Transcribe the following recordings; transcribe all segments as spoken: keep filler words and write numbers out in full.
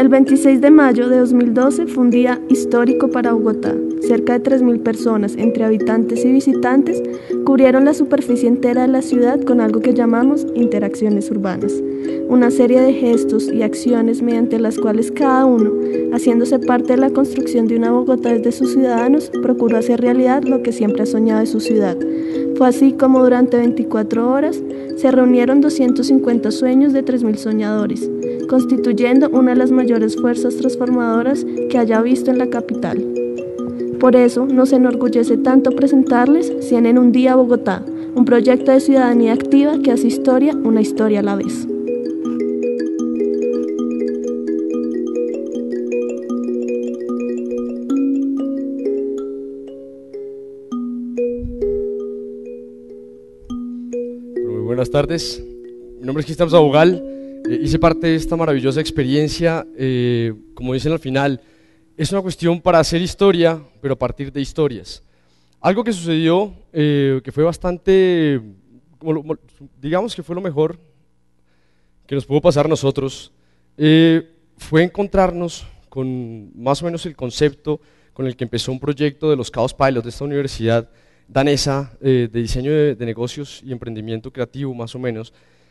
El veintiséis de mayo de dos mil doce fue un día histórico para Bogotá. Cerca de tres mil personas, entre habitantes y visitantes, cubrieron la superficie entera de la ciudad con algo que llamamos interacciones urbanas. Una serie de gestos y acciones mediante las cuales cada uno, haciéndose parte de la construcción de una Bogotá desde sus ciudadanos, procuró hacer realidad lo que siempre ha soñado de su ciudad. Fue así como durante veinticuatro horas se reunieron doscientos cincuenta sueños de tres mil soñadores, constituyendo una de las mayores fuerzas transformadoras que haya visto en la capital. Por eso nos enorgullece tanto presentarles cien en un día Bogotá, un proyecto de ciudadanía activa que hace historia, una historia a la vez. Muy buenas tardes, mi nombre es Cristian Sabogal, eh, hice parte de esta maravillosa experiencia, eh, como dicen al final, es una cuestión para hacer historia, pero a partir de historias. Algo que sucedió, eh, que fue bastante, como, digamos que fue lo mejor que nos pudo pasar a nosotros, eh, fue encontrarnos con más o menos el concepto con el que empezó un proyecto de los Chaos Pilots de esta universidad danesa eh, de diseño de, de negocios y emprendimiento creativo más o menos,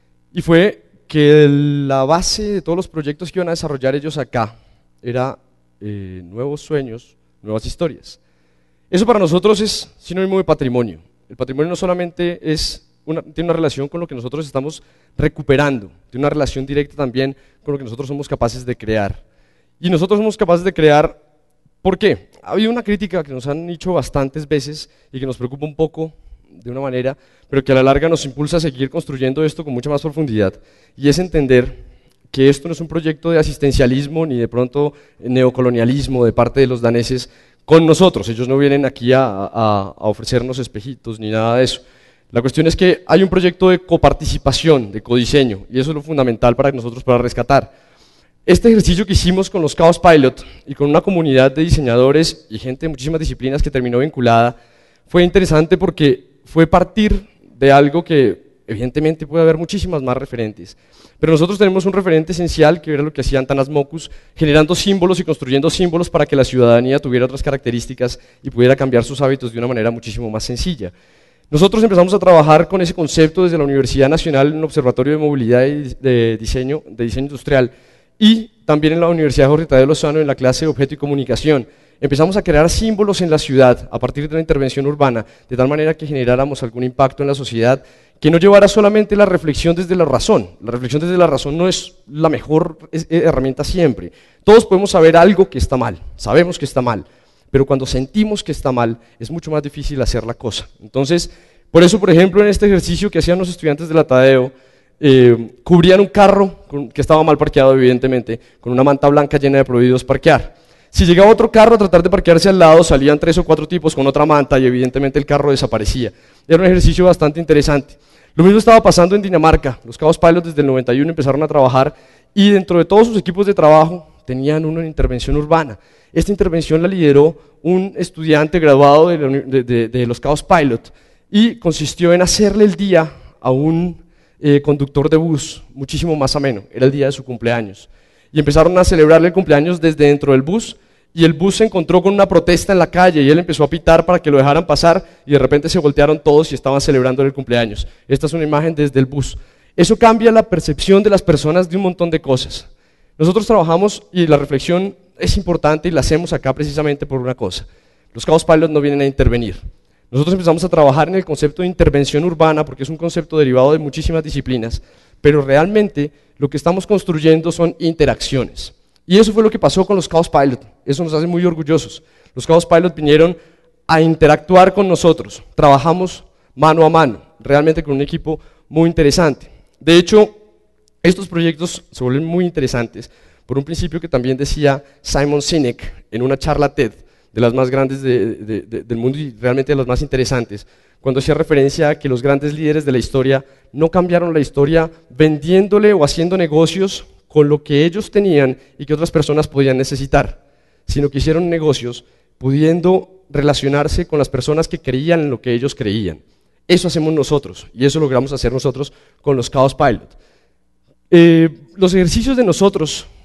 y fue que la base de todos los proyectos que iban a desarrollar ellos acá era eh, nuevos sueños, nuevas historias. Eso para nosotros es sinónimo de patrimonio. El patrimonio no solamente es una, tiene una relación con lo que nosotros estamos recuperando, tiene una relación directa también con lo que nosotros somos capaces de crear. Y nosotros somos capaces de crear, ¿por qué? Ha habido una crítica que nos han hecho bastantes veces y que nos preocupa un poco de una manera, pero que a la larga nos impulsa a seguir construyendo esto con mucha más profundidad, y es entender que esto no es un proyecto de asistencialismo ni de pronto neocolonialismo de parte de los daneses con nosotros. Ellos no vienen aquí a, a, a ofrecernos espejitos ni nada de eso. La cuestión es que hay un proyecto de coparticipación, de codiseño, y eso es lo fundamental para nosotros para rescatar. Este ejercicio que hicimos con los Chaos Pilot y con una comunidad de diseñadores y gente de muchísimas disciplinas que terminó vinculada fue interesante porque fue partir de algo que evidentemente puede haber muchísimas más referentes, pero nosotros tenemos un referente esencial que era lo que hacían Tanas Mokus, generando símbolos y construyendo símbolos para que la ciudadanía tuviera otras características y pudiera cambiar sus hábitos de una manera muchísimo más sencilla. Nosotros empezamos a trabajar con ese concepto desde la Universidad Nacional en el Observatorio de Movilidad y de Diseño, de Diseño Industrial, y también en la Universidad Jorge Tadeo Lozano en la clase de Objeto y Comunicación. Empezamos a crear símbolos en la ciudad a partir de la intervención urbana, de tal manera que generáramos algún impacto en la sociedad que no llevara solamente la reflexión desde la razón. La reflexión desde la razón no es la mejor herramienta siempre. Todos podemos saber algo que está mal, sabemos que está mal, pero cuando sentimos que está mal es mucho más difícil hacer la cosa. Entonces, por eso, por ejemplo, en este ejercicio que hacían los estudiantes de la Tadeo, eh, cubrían un carro con, que estaba mal parqueado, evidentemente, con una manta blanca llena de prohibidos parquear. Si llegaba otro carro a tratar de parquearse al lado, salían tres o cuatro tipos con otra manta y evidentemente el carro desaparecía. Era un ejercicio bastante interesante. Lo mismo estaba pasando en Dinamarca. Los Chaos Pilots desde el noventa y uno empezaron a trabajar y dentro de todos sus equipos de trabajo tenían uno en intervención urbana. Esta intervención la lideró un estudiante graduado de, la, de, de, de los Chaos Pilots y consistió en hacerle el día a un eh, conductor de bus muchísimo más ameno. Era el día de su cumpleaños. Y empezaron a celebrarle el cumpleaños desde dentro del bus, y el bus se encontró con una protesta en la calle y él empezó a pitar para que lo dejaran pasar y de repente se voltearon todos y estaban celebrando el cumpleaños. Esta es una imagen desde el bus. Eso cambia la percepción de las personas de un montón de cosas. Nosotros trabajamos y la reflexión es importante y la hacemos acá precisamente por una cosa. Los Chaos Pilots no vienen a intervenir. Nosotros empezamos a trabajar en el concepto de intervención urbana porque es un concepto derivado de muchísimas disciplinas, pero realmente lo que estamos construyendo son interacciones. Y eso fue lo que pasó con los Chaos Pilot. Eso nos hace muy orgullosos. Los Chaos Pilot vinieron a interactuar con nosotros. Trabajamos mano a mano, realmente con un equipo muy interesante. De hecho, estos proyectos se vuelven muy interesantes por un principio que también decía Simon Sinek en una charla TED, de las más grandes de, de, de, del mundo y realmente de las más interesantes, cuando hacía referencia a que los grandes líderes de la historia no cambiaron la historia vendiéndole o haciendo negocios con lo que ellos tenían y que otras personas podían necesitar, sino que hicieron negocios pudiendo relacionarse con las personas que creían en lo que ellos creían. Eso hacemos nosotros y eso logramos hacer nosotros con los Chaos Pilot. Eh, los ejercicios de nosotros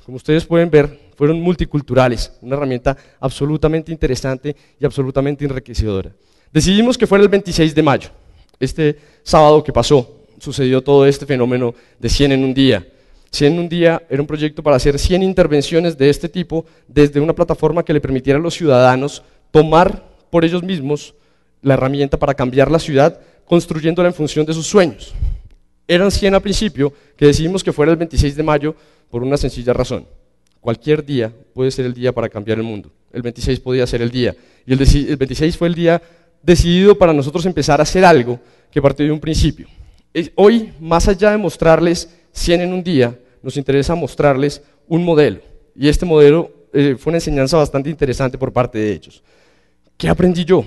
como ustedes pueden ver, fueron multiculturales, una herramienta absolutamente interesante y absolutamente enriquecedora. Decidimos que fuera el veintiséis de mayo, este sábado que pasó, sucedió todo este fenómeno de cien en un día. cien en un día era un proyecto para hacer cien intervenciones de este tipo desde una plataforma que le permitiera a los ciudadanos tomar por ellos mismos la herramienta para cambiar la ciudad, construyéndola en función de sus sueños. Eran cien al principio, que decidimos que fuera el veintiséis de mayo por una sencilla razón. Cualquier día puede ser el día para cambiar el mundo. El veintiséis podía ser el día. Y el veintiséis fue el día decidido para nosotros empezar a hacer algo que partió de un principio. Hoy, más allá de mostrarles cien en un día, nos interesa mostrarles un modelo. Y este modelo eh, fue una enseñanza bastante interesante por parte de ellos. ¿Qué aprendí yo?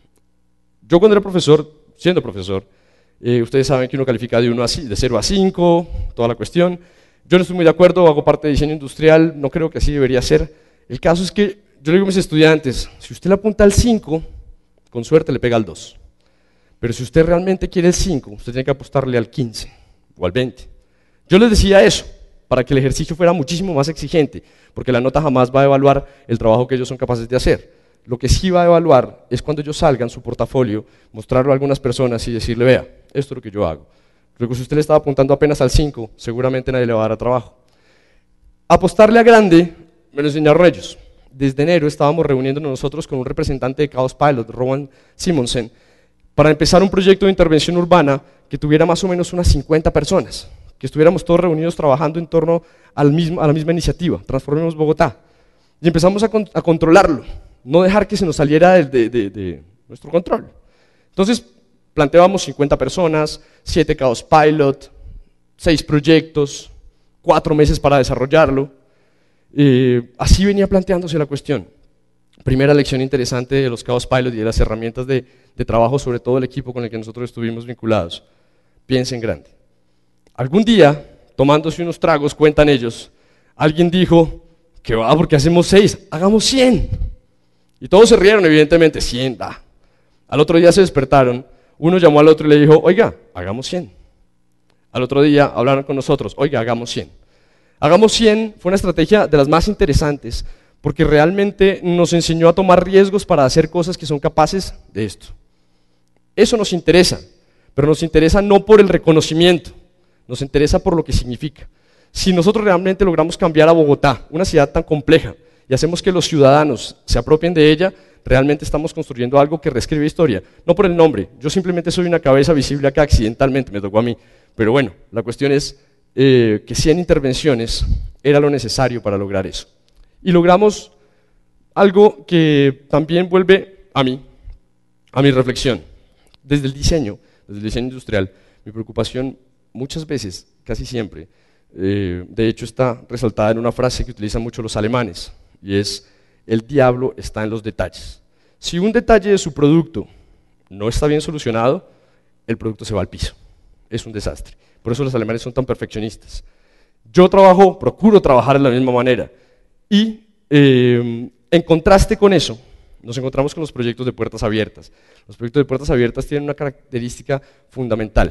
Yo cuando era profesor, siendo profesor, eh, ustedes saben que uno califica de, uno a, de cero a cinco, toda la cuestión. Yo no estoy muy de acuerdo, hago parte de diseño industrial, no creo que así debería ser. El caso es que yo le digo a mis estudiantes, si usted le apunta al cinco, con suerte le pega al dos. Pero si usted realmente quiere el cinco, usted tiene que apostarle al quince o al veinte. Yo les decía eso, para que el ejercicio fuera muchísimo más exigente, porque la nota jamás va a evaluar el trabajo que ellos son capaces de hacer. Lo que sí va a evaluar es cuando ellos salgan su portafolio, mostrarlo a algunas personas y decirle, vea, esto es lo que yo hago. Luego, si usted le estaba apuntando apenas al cinco, seguramente nadie le va a dar trabajo. Apostarle a grande me lo enseñaron ellos. Desde enero estábamos reuniéndonos nosotros con un representante de Chaos Pilot, Rowan Simonsen, para empezar un proyecto de intervención urbana que tuviera más o menos unas cincuenta personas, que estuviéramos todos reunidos trabajando en torno al mismo, a la misma iniciativa, Transformemos Bogotá. Y empezamos a, con, a controlarlo, no dejar que se nos saliera de, de, de, de nuestro control. Entonces, planteábamos cincuenta personas, siete Chaos Pilot, seis proyectos, cuatro meses para desarrollarlo. Eh, así venía planteándose la cuestión. Primera lección interesante de los Chaos Pilot y de las herramientas de, de trabajo, sobre todo el equipo con el que nosotros estuvimos vinculados. Piensen grande. Algún día, tomándose unos tragos, cuentan ellos, alguien dijo, que va, porque hacemos seis, hagamos cien. Y todos se rieron, evidentemente, cien, da. Al otro día se despertaron, uno llamó al otro y le dijo, oiga, hagamos cien. Al otro día hablaron con nosotros, oiga, hagamos cien. Hagamos cien fue una estrategia de las más interesantes, porque realmente nos enseñó a tomar riesgos para hacer cosas que son capaces de esto. Eso nos interesa, pero nos interesa no por el reconocimiento, nos interesa por lo que significa. Si nosotros realmente logramos cambiar a Bogotá, una ciudad tan compleja, y hacemos que los ciudadanos se apropien de ella, realmente estamos construyendo algo que reescribe historia, no por el nombre. Yo simplemente soy una cabeza visible acá accidentalmente, me tocó a mí, pero bueno, la cuestión es eh, que cien intervenciones era lo necesario para lograr eso. Y logramos algo que también vuelve a mí, a mi reflexión. Desde el diseño, desde el diseño industrial, mi preocupación muchas veces, casi siempre, eh, de hecho está resaltada en una frase que utilizan mucho los alemanes, y es, el diablo está en los detalles. Si un detalle de su producto no está bien solucionado, el producto se va al piso. Es un desastre. Por eso los alemanes son tan perfeccionistas. Yo trabajo, procuro trabajar de la misma manera. Y eh, en contraste con eso, nos encontramos con los proyectos de puertas abiertas. Los proyectos de puertas abiertas tienen una característica fundamental.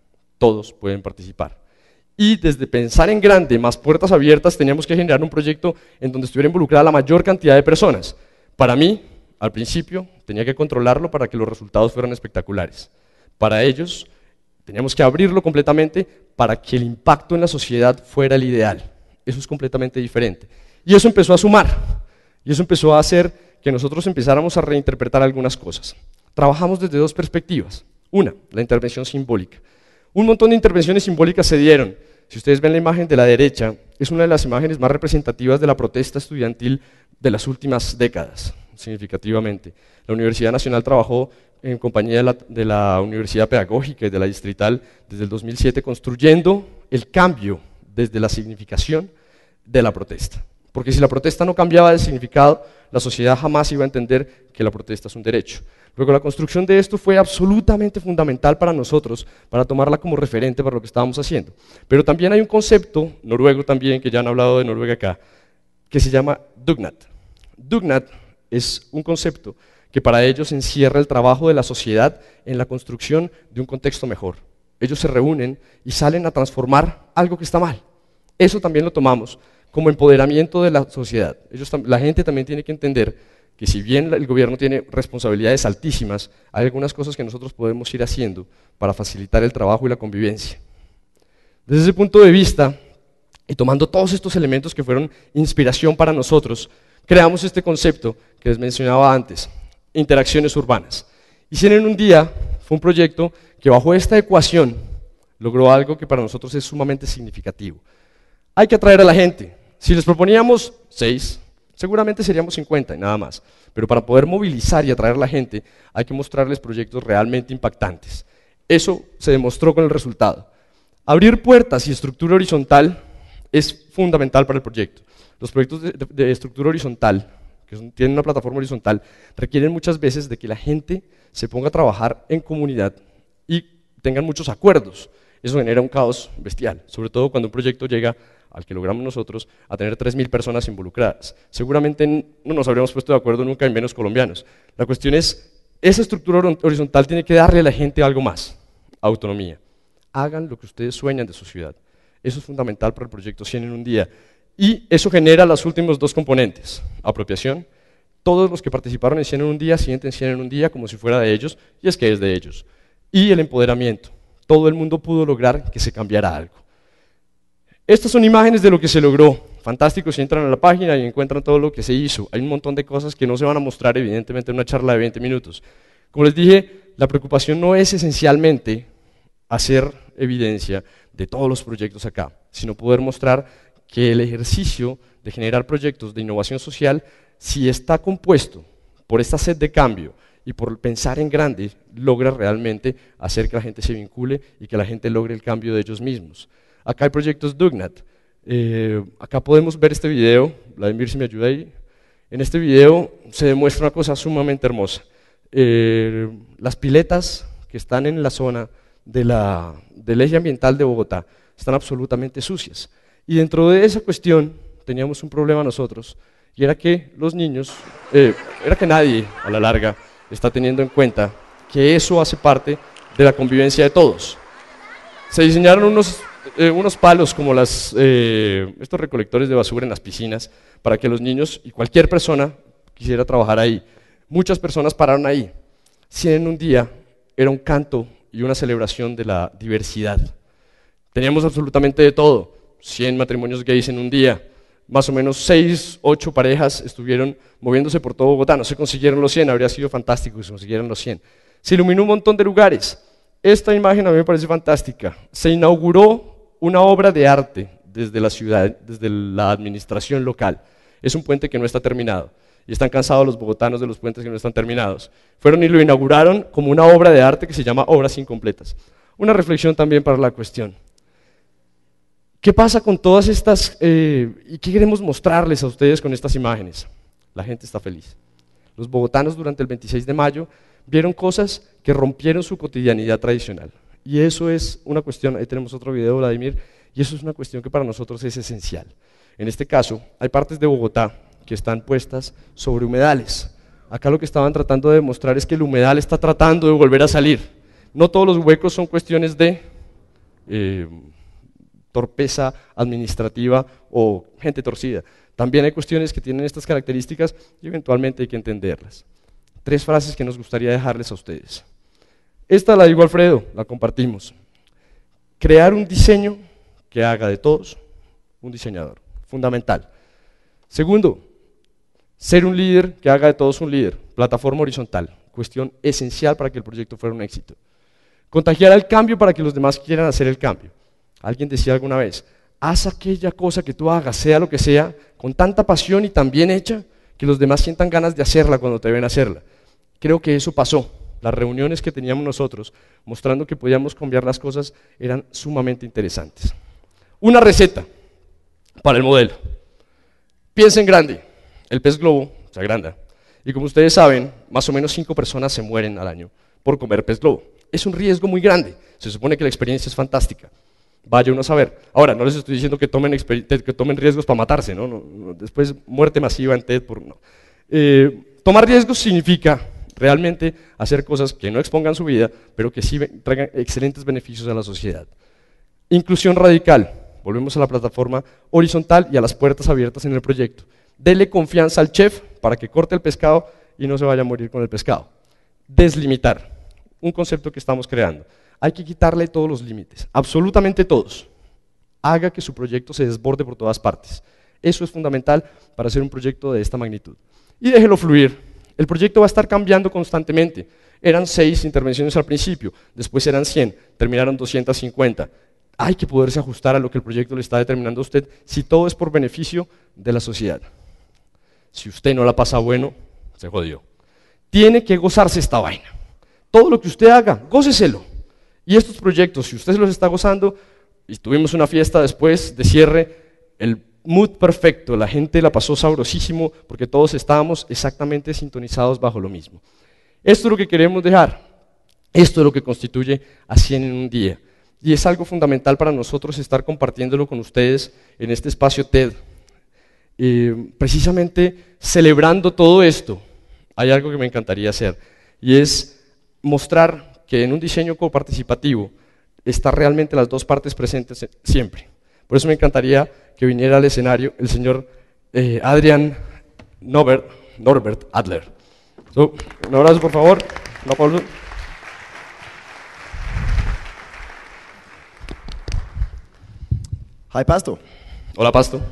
Todos pueden participar. Y desde pensar en grande, más puertas abiertas, teníamos que generar un proyecto en donde estuviera involucrada la mayor cantidad de personas. Para mí, al principio, tenía que controlarlo para que los resultados fueran espectaculares. Para ellos, teníamos que abrirlo completamente para que el impacto en la sociedad fuera el ideal. Eso es completamente diferente. Y eso empezó a sumar, y eso empezó a hacer que nosotros empezáramos a reinterpretar algunas cosas. Trabajamos desde dos perspectivas. Una, la intervención simbólica. Un montón de intervenciones simbólicas se dieron. Si ustedes ven la imagen de la derecha, es una de las imágenes más representativas de la protesta estudiantil de las últimas décadas, significativamente. La Universidad Nacional trabajó en compañía de la, de la Universidad Pedagógica y de la Distrital desde el dos mil siete, construyendo el cambio desde la significación de la protesta. Porque si la protesta no cambiaba de significado, la sociedad jamás iba a entender que la protesta es un derecho. Luego, la construcción de esto fue absolutamente fundamental para nosotros, para tomarla como referente para lo que estábamos haciendo. Pero también hay un concepto, noruego también, que ya han hablado de Noruega acá, que se llama Dugnad. Dugnad es un concepto que para ellos encierra el trabajo de la sociedad en la construcción de un contexto mejor. Ellos se reúnen y salen a transformar algo que está mal. Eso también lo tomamos como empoderamiento de la sociedad. Ellos, la gente también tiene que entender que si bien el gobierno tiene responsabilidades altísimas, hay algunas cosas que nosotros podemos ir haciendo para facilitar el trabajo y la convivencia. Desde ese punto de vista, y tomando todos estos elementos que fueron inspiración para nosotros, creamos este concepto que les mencionaba antes, interacciones urbanas. Y cien en un día fue un proyecto que bajo esta ecuación logró algo que para nosotros es sumamente significativo. Hay que atraer a la gente. Si les proponíamos seis, seguramente seríamos cincuenta y nada más. Pero para poder movilizar y atraer a la gente, hay que mostrarles proyectos realmente impactantes. Eso se demostró con el resultado. Abrir puertas y estructura horizontal es fundamental para el proyecto. Los proyectos de, de, de estructura horizontal, que son, tienen una plataforma horizontal, requieren muchas veces de que la gente se ponga a trabajar en comunidad y tengan muchos acuerdos. Eso genera un caos bestial, sobre todo cuando un proyecto llega al que logramos nosotros, a tener tres mil personas involucradas. Seguramente no nos habríamos puesto de acuerdo nunca, y menos colombianos. La cuestión es, esa estructura horizontal tiene que darle a la gente algo más, autonomía. Hagan lo que ustedes sueñan de su ciudad. Eso es fundamental para el proyecto cien en un día. Y eso genera los últimos dos componentes, apropiación. Todos los que participaron en cien en un día sienten cien en un día como si fuera de ellos, y es que es de ellos. Y el empoderamiento. Todo el mundo pudo lograr que se cambiara algo. Estas son imágenes de lo que se logró. Fantástico, si entran a la página y encuentran todo lo que se hizo. Hay un montón de cosas que no se van a mostrar evidentemente en una charla de veinte minutos. Como les dije, la preocupación no es esencialmente hacer evidencia de todos los proyectos acá, sino poder mostrar que el ejercicio de generar proyectos de innovación social, si está compuesto por esta sed de cambio y por pensar en grande, logra realmente hacer que la gente se vincule y que la gente logre el cambio de ellos mismos. Acá hay proyectos Dugnat. Eh, acá podemos ver este video, Vladimir, si me ayuda ahí. En este video se demuestra una cosa sumamente hermosa. Eh, las piletas que están en la zona de la, del eje ambiental de Bogotá están absolutamente sucias. Y dentro de esa cuestión teníamos un problema nosotros, y era que los niños, eh, era que nadie a la larga está teniendo en cuenta que eso hace parte de la convivencia de todos. Se diseñaron unos, eh, unos palos como las, eh, estos recolectores de basura en las piscinas para que los niños y cualquier persona quisiera trabajar ahí. Muchas personas pararon ahí. cien en un día era un canto y una celebración de la diversidad. Teníamos absolutamente de todo, cien matrimonios gays en un día, más o menos seis, ocho parejas estuvieron moviéndose por todo Bogotá, no se consiguieron los cien, habría sido fantástico que se consiguieran los cien. Se iluminó un montón de lugares. Esta imagen a mí me parece fantástica. Se inauguró una obra de arte desde la ciudad, desde la administración local. Es un puente que no está terminado. Y están cansados los bogotanos de los puentes que no están terminados. Fueron y lo inauguraron como una obra de arte que se llama Obras Incompletas. Una reflexión también para la cuestión. ¿Qué pasa con todas estas, eh, y qué queremos mostrarles a ustedes con estas imágenes? La gente está feliz. Los bogotanos durante el veintiséis de mayo vieron cosas que rompieron su cotidianidad tradicional. Y eso es una cuestión, ahí tenemos otro video, Vladimir, y eso es una cuestión que para nosotros es esencial. En este caso, hay partes de Bogotá que están puestas sobre humedales. Acá lo que estaban tratando de demostrar es que el humedal está tratando de volver a salir. No todos los huecos son cuestiones de eh, torpeza administrativa o gente torcida. También hay cuestiones que tienen estas características y eventualmente hay que entenderlas. Tres frases que nos gustaría dejarles a ustedes. Esta la digo Alfredo, la compartimos. Crear un diseño que haga de todos un diseñador, fundamental. Segundo, ser un líder que haga de todos un líder, plataforma horizontal, cuestión esencial para que el proyecto fuera un éxito. Contagiar al cambio para que los demás quieran hacer el cambio. Alguien decía alguna vez, haz aquella cosa que tú hagas, sea lo que sea, con tanta pasión y tan bien hecha, que los demás sientan ganas de hacerla cuando te ven hacerla. Creo que eso pasó. Las reuniones que teníamos nosotros, mostrando que podíamos cambiar las cosas, eran sumamente interesantes. Una receta para el modelo. Piensen grande. El pez globo se agranda. Y como ustedes saben, más o menos cinco personas se mueren al año por comer pez globo. Es un riesgo muy grande. Se supone que la experiencia es fantástica. Vaya uno a saber. Ahora, no les estoy diciendo que tomen, que tomen riesgos para matarse, ¿no? No, no, después muerte masiva en TED. Por, no. eh, tomar riesgos significa realmente hacer cosas que no expongan su vida, pero que sí traigan excelentes beneficios a la sociedad. Inclusión radical. Volvemos a la plataforma horizontal y a las puertas abiertas en el proyecto. Dele confianza al chef para que corte el pescado y no se vaya a morir con el pescado. Deslimitar, un concepto que estamos creando. Hay que quitarle todos los límites, absolutamente todos. Haga que su proyecto se desborde por todas partes. Eso es fundamental para hacer un proyecto de esta magnitud. Y déjelo fluir. El proyecto va a estar cambiando constantemente. Eran seis intervenciones al principio, después eran cien, terminaron doscientas cincuenta. Hay que poderse ajustar a lo que el proyecto le está determinando a usted, si todo es por beneficio de la sociedad. Si usted no la pasa bueno, se jodió. Tiene que gozarse esta vaina. Todo lo que usted haga, góceselo. Y estos proyectos, si usted se los está gozando, y tuvimos una fiesta después de cierre, el mood perfecto, la gente la pasó sabrosísimo porque todos estábamos exactamente sintonizados bajo lo mismo. Esto es lo que queremos dejar, esto es lo que constituye a cien en un día. Y es algo fundamental para nosotros estar compartiéndolo con ustedes en este espacio TED. Eh, precisamente celebrando todo esto, hay algo que me encantaría hacer, y es mostrar que en un diseño coparticipativo están realmente las dos partes presentes siempre. Por eso me encantaría que viniera al escenario el señor eh, Adrian Norbert, Norbert Adler. So, un abrazo, por favor. Un aplauso. Hi, Pasto. Hola, Pasto.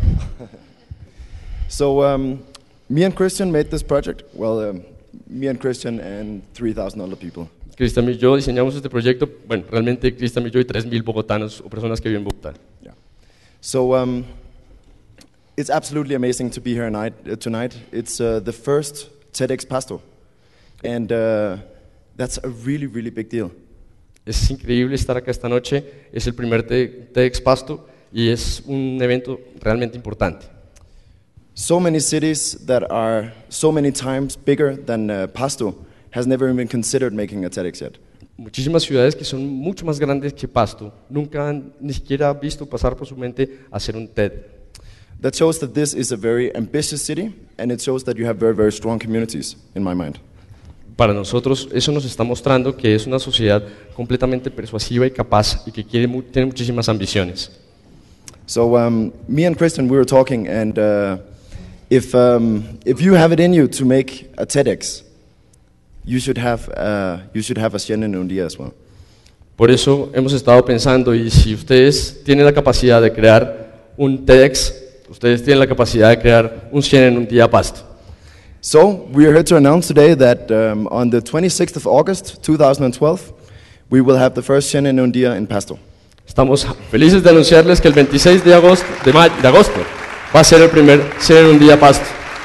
So, um, me and Christian made this project. Well, um, me and Christian and three thousand other people. Cristian y yo diseñamos este proyecto. Bueno, realmente Cristian y yo y tres mil bogotanos o personas que viven en Bogotá. Yeah. So, um, it's absolutely amazing to be here tonight. Uh, tonight. It's uh, the first TEDx Pasto, and uh, that's a really, really big deal. Es increíble estar acá esta noche. Es el primer TEDx Pasto y es un evento realmente importante. So many cities that are so many times bigger than uh, Pasto has never even considered making a TEDx yet. Muchísimas ciudades que son mucho más grandes que Pasto nunca han ni siquiera visto pasar por su mente hacer un TED. That shows that this is a very ambitious city, and it shows that you have very, very strong communities, in my mind. Para nosotros eso nos está mostrando que es una sociedad completamente persuasiva y capaz y que quiere, tiene muchísimas ambiciones. So um, me and Christian, we were talking, and uh, if um, if you have it in you to make a TEDx, you should have uh, you should have a cien en un día as well. Por eso hemos estado pensando, y si ustedes tienen la capacidad de crear un TEDx, ustedes tienen la capacidad de crear un cien en un día Pasto. So we are here to announce today that um, on the twenty-sixth of August two thousand twelve, we will have the first cien en un día in Pasto. Estamos felices de anunciarles que el veintiséis de agosto, de, mayo, de agosto va a ser el primer cien en un día Pasto.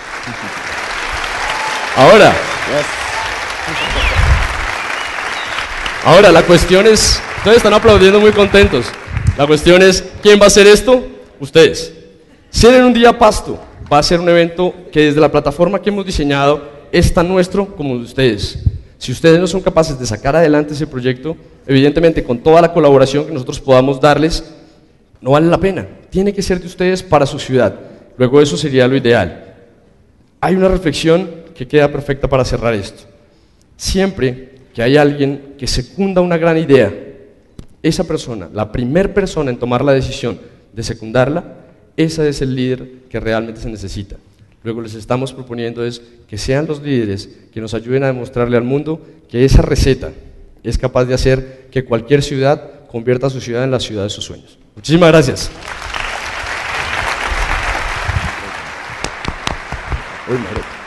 Ahora, Yes. ahora la cuestión es, ustedes están aplaudiendo muy contentos. La cuestión es, ¿quién va a hacer esto? Ustedes. cien en un día Pasto va a ser un evento que desde la plataforma que hemos diseñado es tan nuestro como de ustedes. Si ustedes no son capaces de sacar adelante ese proyecto, evidentemente con toda la colaboración que nosotros podamos darles, no vale la pena. Tiene que ser de ustedes para su ciudad. Luego eso sería lo ideal. Hay una reflexión que queda perfecta para cerrar esto. Siempre que hay alguien que secunda una gran idea, esa persona, la primer persona en tomar la decisión de secundarla, esa es el líder que realmente se necesita. Luego les estamos proponiendo es que sean los líderes que nos ayuden a demostrarle al mundo que esa receta es capaz de hacer que cualquier ciudad convierta a su ciudad en la ciudad de sus sueños. Muchísimas gracias. Uy, madre.